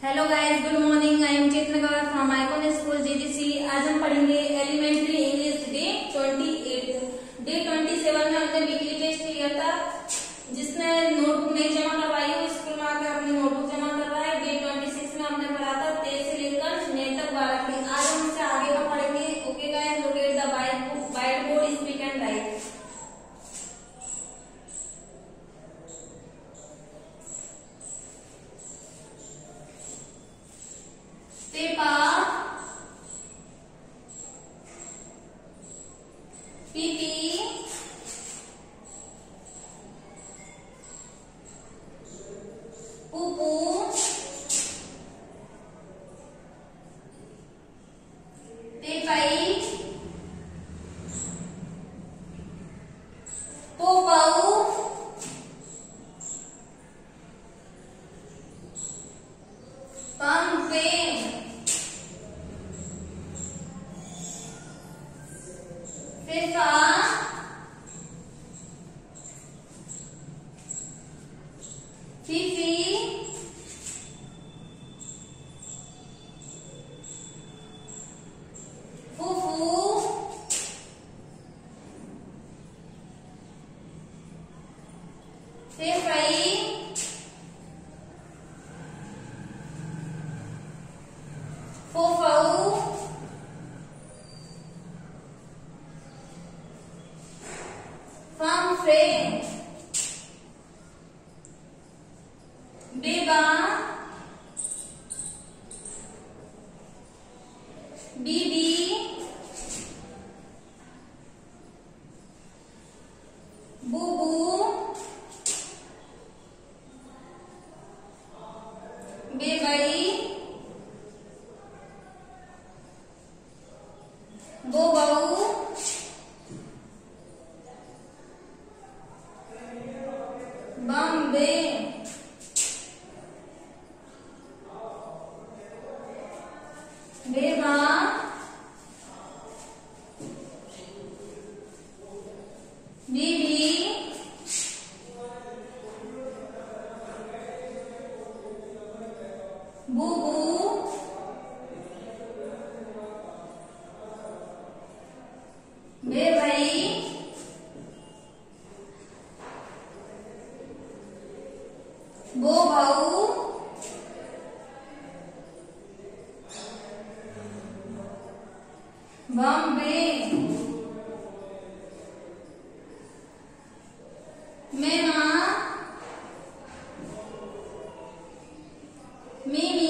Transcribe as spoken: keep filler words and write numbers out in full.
Hello guys, good morning. I am Chetna from Icon School GGC. आज हम पढ़ेंगे elementary English day अट्ठाईस। Day सत्ताईस में हमने वीकली टेस्ट लिया था। जिसने नोटबुक नहीं जमा करवाई हो स्कूल में आकर अपनी नोटबुक जमा करवाए। डे छब्बीस में हमने पढ़ा था तेईस से लेकर नेट तक बारह के। आज हम इससे आगे का पढ़ेंगे। Okay guys, locate the white board, speak and write. Paper, पीपी, पुपू, पेपाई, पोपाऊ, पंपेन, पेपा, फीफी, फूफू, फेफई, फोफऊ, फमफ्रें, बेबा, बीबी, बुबू, बेबई, बोबऊ, बम्बे, बेबा, बीबी, बुबू, बेभई, बोबऊ, बम्बे, मेमा, मिमी,